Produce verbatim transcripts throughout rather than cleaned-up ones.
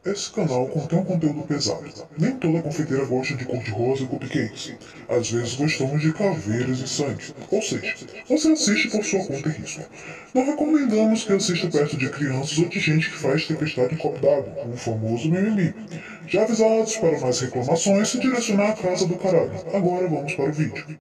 Esse canal contém um conteúdo pesado. Nem toda confeiteira gosta de cor-de-rosa e cupcakes. Às vezes gostamos de caveiras e sangue. Ou seja, você assiste por sua conta e risco. Não recomendamos que assista perto de crianças ou de gente que faz tempestade em copo d'água, o famoso mimimi. Já avisados, para mais reclamações, se direcionar à casa do caralho. Agora vamos para o vídeo.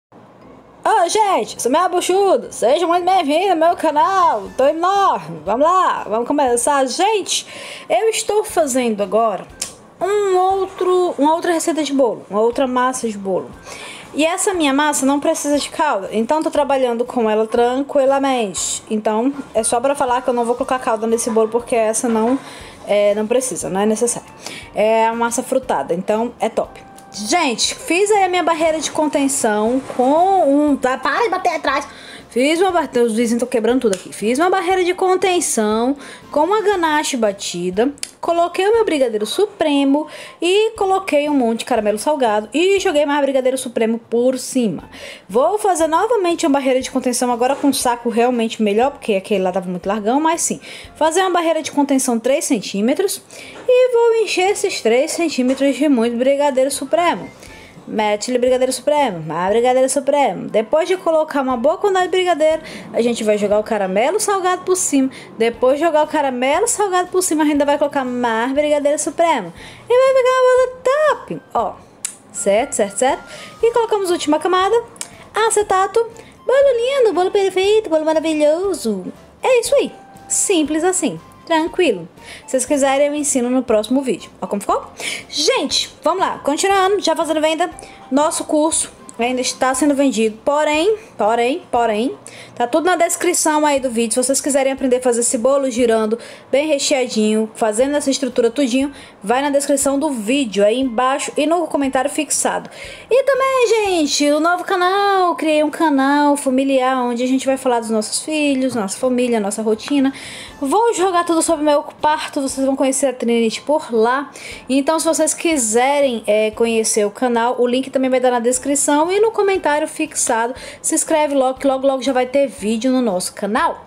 Ô, gente, sou Mel Buchudo, seja muito bem-vindo ao meu canal, tô enorme, vamos lá, vamos começar. Gente, eu estou fazendo agora um outro, uma outra receita de bolo, uma outra massa de bolo. E essa minha massa não precisa de calda, então tô trabalhando com ela tranquilamente. Então, é só pra falar que eu não vou colocar calda nesse bolo, porque essa não, é, não precisa, não é necessário. É a massa frutada, então é top. Gente, fiz aí a minha barreira de contenção com um... Tá, para de bater atrás. Fiz uma barreira... Os vizinhos estão quebrando tudo aqui. Fiz uma barreira de contenção com uma ganache batida. Coloquei o meu brigadeiro supremo e coloquei um monte de caramelo salgado. E joguei mais brigadeiro supremo por cima. Vou fazer novamente uma barreira de contenção agora com um saco realmente melhor, porque aquele lá tava muito largão, mas sim. Fazer uma barreira de contenção três centímetros. E vou encher esses três centímetros de muito brigadeiro supremo. Mete-lhe brigadeiro supremo, mais brigadeiro supremo. Depois de colocar uma boa quantidade de brigadeiro, a gente vai jogar o caramelo salgado por cima. Depois de jogar o caramelo salgado por cima, a gente ainda vai colocar mais brigadeiro supremo. E vai pegar uma bola top. Ó, certo, certo, certo. E colocamos a última camada, acetato. Bolo lindo, bolo perfeito, bolo maravilhoso. É isso aí, simples assim. Tranquilo. Se vocês quiserem, eu ensino no próximo vídeo. Ó como ficou? Gente, vamos lá. Continuando, já fazendo venda. Nosso curso ainda está sendo vendido. Porém, porém, porém, tá tudo na descrição aí do vídeo. Se vocês quiserem aprender a fazer esse bolo girando, bem recheadinho, fazendo essa estrutura tudinho, vai na descrição do vídeo aí embaixo e no comentário fixado. E também, gente, o novo canal. Criei um canal familiar onde a gente vai falar dos nossos filhos, nossa família, nossa rotina. Vou jogar tudo sobre meu parto, vocês vão conhecer a Trinity por lá. Então, se vocês quiserem é, conhecer o canal, o link também vai dar na descrição e no comentário fixado. Se inscreve logo, que logo logo já vai ter vídeo no nosso canal.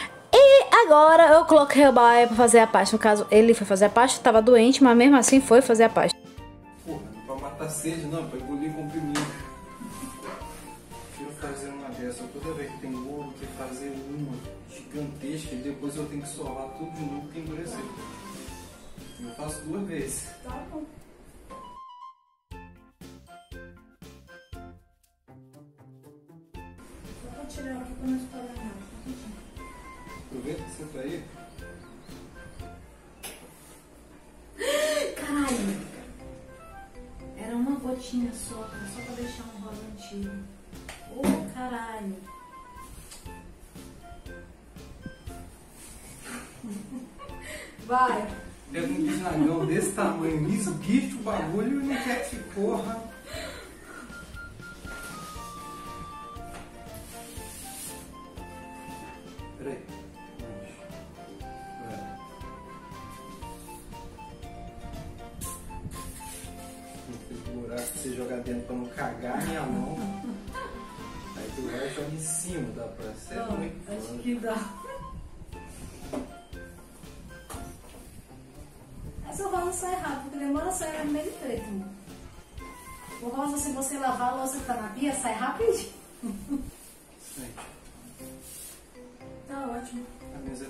E agora eu coloquei o Baia pra fazer a pasta. No caso, ele foi fazer a pasta, tava doente, mas mesmo assim foi fazer a pasta. Porra, não pra matar sede não, pra engolir comprimido. Prefiro fazer uma dessa, toda vez que tem bolo, que fazer uma gigantesca e depois eu tenho que solar tudo de novo que endurecer. Eu faço duas vezes. Tá bom. Só vou tirar aqui pra não espalhar nada. Aproveita que você tá aí. Caralho! Era uma gotinha só, cara, só pra deixar um rosa antigo. Ô, oh, caralho! Vai! Deve um bisnagão desse tamanho, esguicha o bagulho e não quer que corra. Peraí. Buraco que você joga dentro pra não cagar minha mão. Aí tu vai e joga em cima, dá pra ser muito. Acho que dá. Essa rosa sai rápido, porque demora a sair no meio preto. O rosa, se você lavar a louça que tá na pia, sai rapidinho. Sim. Tá ótimo. A mesa é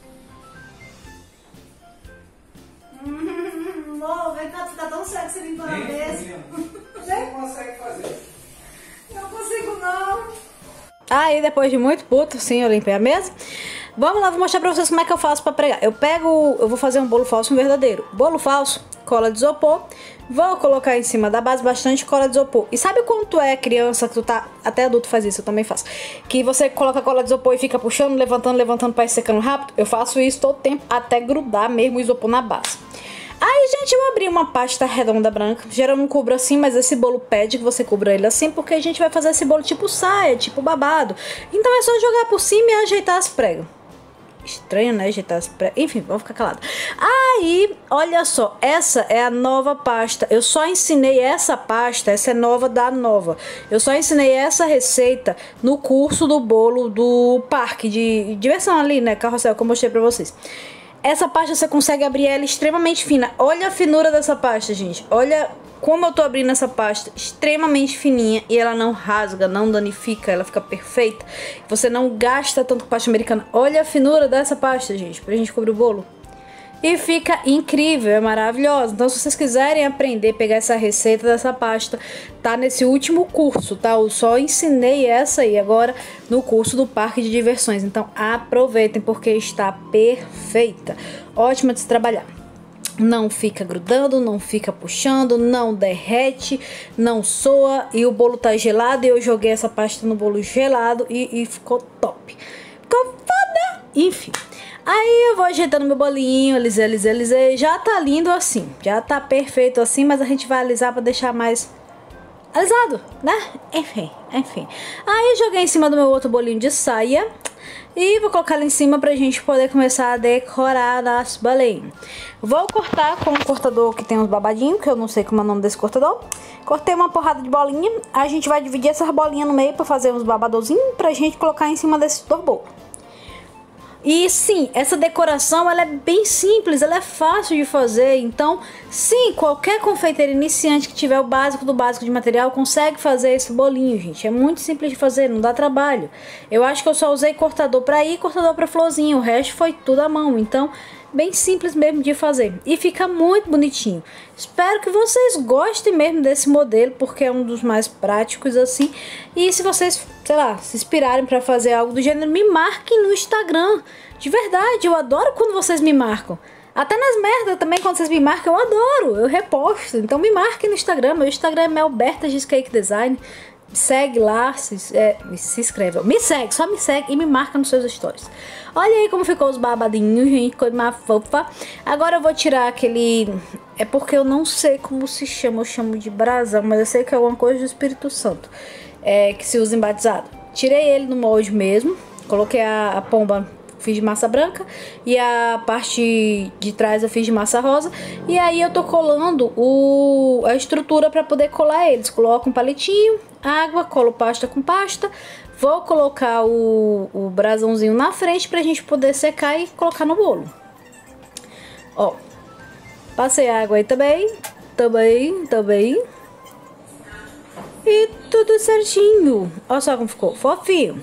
tua. Hum, oh, vem cá, fica tão sério que você limpa na mesa. Você não consegue fazer. Não consigo não. Aí depois de muito puto, sim, eu limpei a mesa. Vamos lá, vou mostrar pra vocês como é que eu faço pra pregar. Eu pego, eu vou fazer um bolo falso e um verdadeiro. Bolo falso, cola de isopor. Vou colocar em cima da base bastante cola de isopor. E sabe quando tu é criança, que tu tá... Até adulto faz isso, eu também faço. Que você coloca a cola de isopor e fica puxando, levantando, levantando pra ir secando rápido. Eu faço isso todo tempo até grudar mesmo o isopor na base. Aí, gente, eu abri uma pasta redonda branca. Geralmente não cubro assim, mas esse bolo pede que você cubra ele assim, porque a gente vai fazer esse bolo tipo saia, tipo babado. Então é só jogar por cima e ajeitar as pregas. Estranho, né? Ajeitar as pregas. Enfim, vamos ficar calado. Aí, olha só, essa é a nova pasta. Eu só ensinei essa pasta, essa é nova da nova. Eu só ensinei essa receita no curso do bolo do parque de diversão ali, né? Carrossel, que eu mostrei pra vocês. Essa pasta você consegue abrir ela extremamente fina. Olha a finura dessa pasta, gente. Olha como eu tô abrindo essa pasta, extremamente fininha, e ela não rasga, não danifica, ela fica perfeita. Você não gasta tanto com pasta americana. Olha a finura dessa pasta, gente, pra gente cobrir o bolo. E fica incrível, é maravilhosa. Então, se vocês quiserem aprender, pegar essa receita dessa pasta, tá nesse último curso, tá? Eu só ensinei essa aí agora no curso do Parque de Diversões. Então, aproveitem, porque está perfeita. Ótima de se trabalhar. Não fica grudando, não fica puxando, não derrete, não soa. E o bolo tá gelado, e eu joguei essa pasta no bolo gelado e, e ficou top. Ficou foda! Enfim. Aí eu vou ajeitando meu bolinho, alisei, alisei, alisei. Já tá lindo assim, já tá perfeito assim, mas a gente vai alisar pra deixar mais alisado, né? Enfim, enfim. Aí eu joguei em cima do meu outro bolinho de saia e vou colocar lá em cima pra gente poder começar a decorar as bolinhas. Vou cortar com um cortador que tem uns babadinhos, que eu não sei como é o nome desse cortador. Cortei uma porrada de bolinha. A gente vai dividir essas bolinhas no meio pra fazer uns babadorzinhos pra gente colocar em cima desse bolo. E sim, essa decoração ela é bem simples, ela é fácil de fazer. Então, sim, qualquer confeiteiro iniciante que tiver o básico do básico de material consegue fazer esse bolinho, gente. É muito simples de fazer, não dá trabalho. Eu acho que eu só usei cortador pra ir e cortador pra florzinha. O resto foi tudo à mão, então bem simples mesmo de fazer. E fica muito bonitinho. Espero que vocês gostem mesmo desse modelo, porque é um dos mais práticos assim. E se vocês, sei lá, se inspirarem para fazer algo do gênero, me marquem no Instagram. De verdade, eu adoro quando vocês me marcam. Até nas merdas também, quando vocês me marcam, eu adoro, eu reposto. Então me marquem no Instagram. Meu Instagram é Melberta Cheesecake Design. Me segue lá, se, é, se inscreve. Me segue, só me segue e me marca nos seus stories. Olha aí como ficou os babadinhos, gente, coisa mais fofa. Agora eu vou tirar aquele... É porque eu não sei como se chama, eu chamo de brasão, mas eu sei que é alguma coisa do Espírito Santo, é, que se usa em batizado. Tirei ele no molde mesmo, coloquei a, a pomba, fiz de massa branca, e a parte de trás eu fiz de massa rosa. E aí eu tô colando o, a estrutura para poder colar eles. Coloco um palitinho, água, colo pasta com pasta. Vou colocar o, o brasãozinho na frente pra gente poder secar e colocar no bolo. Ó, passei água aí também, também, também. E tudo certinho. Olha só como ficou, fofinho.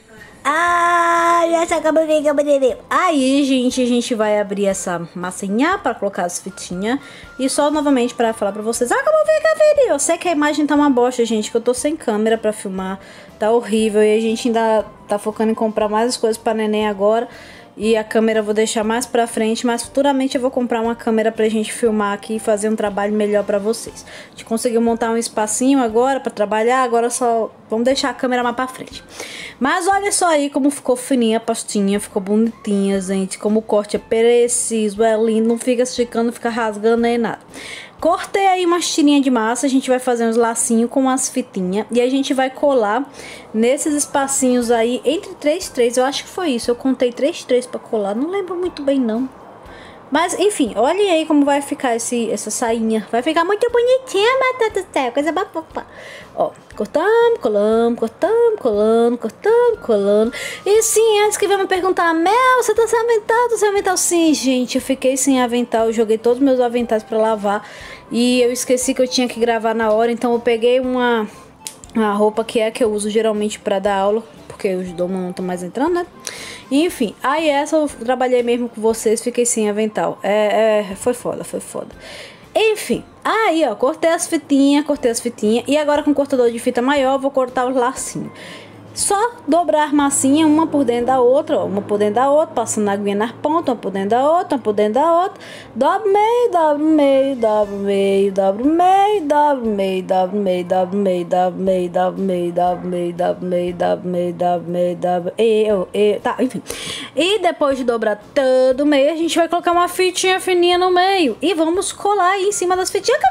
Ai, essa acabou de Aí, gente, a gente vai abrir essa massinha para colocar as fitinhas. E só novamente para falar pra vocês: ah, como fica, filho? Eu sei que a imagem tá uma bosta, gente, que eu tô sem câmera pra filmar. Tá horrível. E a gente ainda tá focando em comprar mais coisas pra neném agora. E a câmera eu vou deixar mais pra frente, mas futuramente eu vou comprar uma câmera pra gente filmar aqui e fazer um trabalho melhor pra vocês. A gente conseguiu montar um espacinho agora pra trabalhar, agora só vamos deixar a câmera mais pra frente. Mas olha só aí como ficou fininha a pastinha, ficou bonitinha, gente. Como o corte é preciso, é lindo, não fica esticando, não fica rasgando nem nada. Cortei aí umas tirinhas de massa, a gente vai fazer uns lacinhos com umas fitinhas e a gente vai colar nesses espacinhos aí, entre três e três, eu acho que foi isso, eu contei três, três pra colar, não lembro muito bem não. Mas enfim, olhem aí como vai ficar esse, essa sainha, vai ficar muito bonitinha, batata do céu, coisa bafofa. Ó, cortamos, colamos, cortamos, colando, cortamos, colando. E sim, antes que venha me perguntar: Mel, você tá sem avental, tá sem avental? Sim, gente, eu fiquei sem avental, eu joguei todos os meus aventais pra lavar. E eu esqueci que eu tinha que gravar na hora, então eu peguei uma, uma roupa que é que eu uso geralmente pra dar aula, porque os domos não estão mais entrando, né? Enfim, aí essa eu trabalhei mesmo com vocês, fiquei sem avental. É, é, foi foda, foi foda. Enfim, aí ó, cortei as fitinhas, cortei as fitinhas. E agora com o cortador de fita maior, eu vou cortar os lacinhos. Só dobrar a massinha, uma por dentro da outra, ó, uma por dentro da outra, passando a aguinha nas pontas, uma por dentro da outra, uma por dentro da outra. Dobro meio, dobro meio, dobro meio, dobro meio, dobro meio, dobro meio, dobro meio, dobro meio, dobro meio, dobro meio, dobro meio, dobro meio, dobro meio, dobro meio, eu, tá, enfim. E depois de dobrar todo meio, a gente vai colocar uma fitinha fininha no meio e vamos colar aí em cima das fitinhas.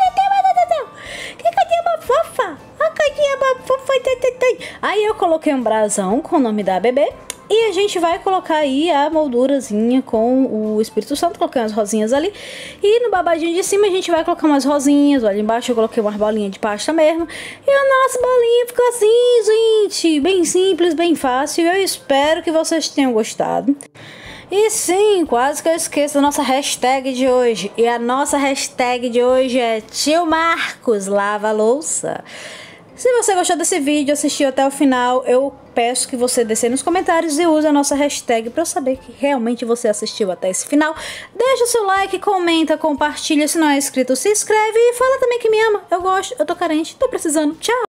Que cadinha uma fofa? A cadinha uma fofa. Aí eu coloquei um brasão com o nome da bebê. E a gente vai colocar aí a moldurazinha com o Espírito Santo. Coloquei umas rosinhas ali. E no babadinho de cima a gente vai colocar umas rosinhas. Olha, embaixo eu coloquei umas bolinhas de pasta mesmo. E o nosso bolinho ficou assim, gente. Bem simples, bem fácil. Eu espero que vocês tenham gostado. E sim, quase que eu esqueço da nossa hashtag de hoje. E a nossa hashtag de hoje é Tio Marcos Lava a Louça. Se você gostou desse vídeo, assistiu até o final, eu peço que você desça nos comentários e use a nossa hashtag para eu saber que realmente você assistiu até esse final. Deixa o seu like, comenta, compartilha. Se não é inscrito, se inscreve e fala também que me ama. Eu gosto, eu tô carente, tô precisando. Tchau!